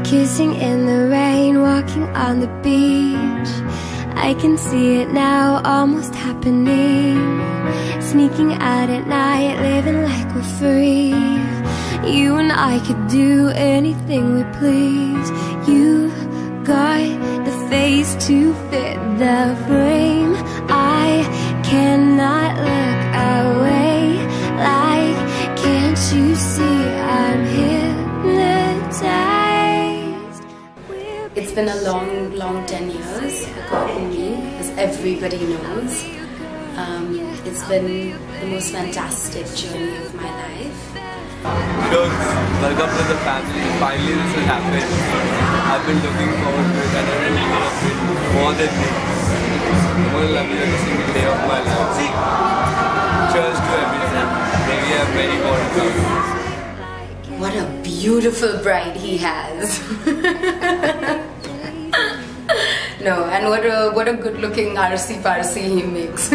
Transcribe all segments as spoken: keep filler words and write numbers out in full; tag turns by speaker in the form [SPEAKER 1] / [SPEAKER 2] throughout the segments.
[SPEAKER 1] Kissing in the rain, walking on the beach. I can see it now, almost happening. Sneaking out at night, living like we're free. You and I could do anything we please. You've got the face to fit the frame. I cannot look away. Like, can't you see I'm hypnotized?
[SPEAKER 2] It's been a long, long ten years according to me, as everybody knows. Um, it's been the most fantastic journey of my life.
[SPEAKER 3] You know, welcome to the family. Finally this will happen. I've been looking forward to it and I really love it more than me. I'm going to love you every single day of my life. Cheers to everything. Maybe I'm very more to come.
[SPEAKER 2] What a beautiful bride he has. No, and what a what a good looking Parsi Parsi he makes.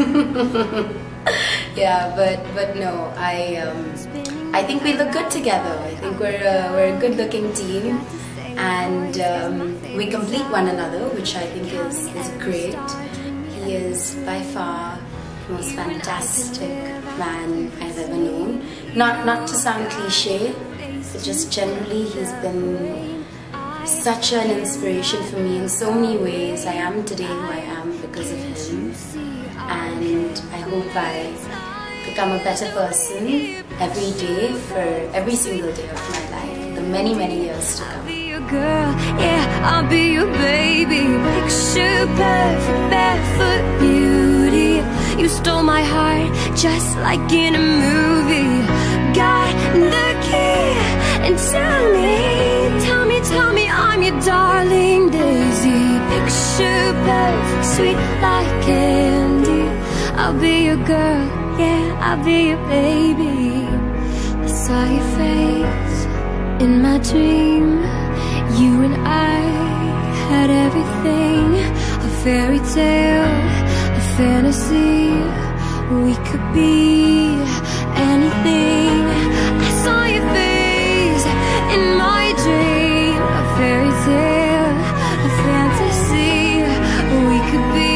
[SPEAKER 2] Yeah, but but no, I um, I think we look good together. I think we're a, we're a good looking team, and um, we complete one another, which I think is is great. He is by far the most fantastic man I've ever known. Not not to sound cliche, but just generally he's been such an inspiration for me in so many ways. I am today who I am because of him, and I hope I become a better person every day for every single day of my life, the many many years to come.
[SPEAKER 1] I'll be your girl, yeah, I'll be your baby. Picture perfect, barefoot beauty. You stole my heart just like in a movie. Got the key and tell me, tell me, tell me I'm your darling Daisy. Picture perfect, sweet like candy. I'll be your girl, yeah, I'll be your baby. I saw your face in my dream. You and I had everything. A fairy tale, a fantasy. We could be anything. I saw your face in my dream. A fairy tale, a fantasy. We could be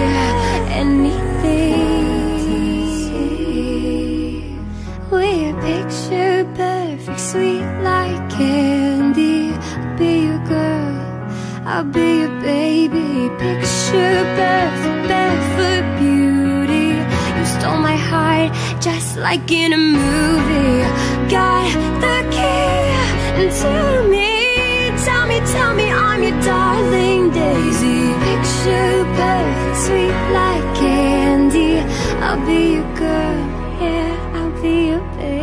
[SPEAKER 1] anything. We're picture perfect, sweet like candy. I'll be your girl, I'll be your baby. Picture perfect, barefoot beauty. You stole my heart just like in a movie. Got the key and tell me, tell me, tell me I'm your darling Daisy. Picture perfect, sweet like candy. I'll be your girl, yeah, I'll be your baby.